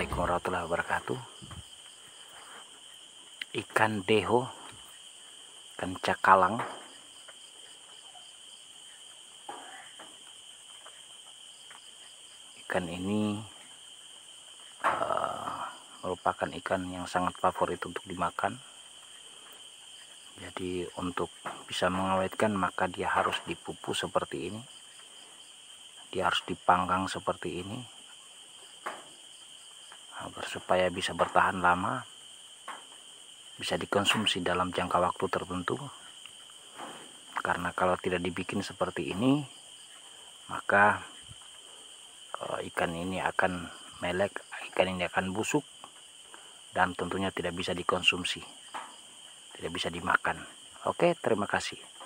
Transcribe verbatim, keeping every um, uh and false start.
Assalamualaikum warahmatullahi wabarakatuh. Ikan deho, ikan cakalang, ikan ini uh, merupakan ikan yang sangat favorit untuk dimakan. Jadi untuk bisa mengawetkan maka dia harus dipupus seperti ini, dia harus dipanggang seperti ini agar supaya bisa bertahan lama, bisa dikonsumsi dalam jangka waktu tertentu. Karena kalau tidak dibikin seperti ini, maka uh, ikan ini akan melek, ikan ini akan busuk, dan tentunya tidak bisa dikonsumsi, tidak bisa dimakan. Oke, terima kasih.